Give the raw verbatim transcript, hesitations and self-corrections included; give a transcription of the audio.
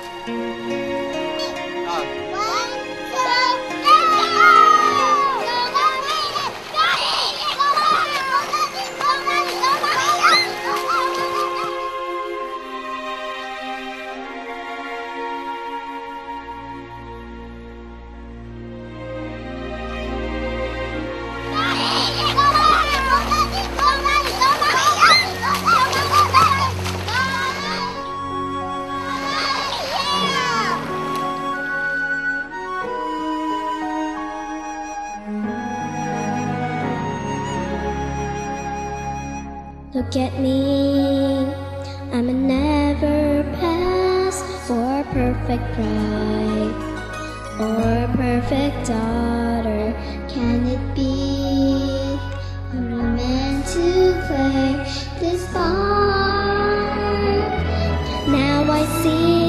Look at me, I'm a never pass or perfect bride or perfect daughter. Can it be I'm not meant to play this part? Now I see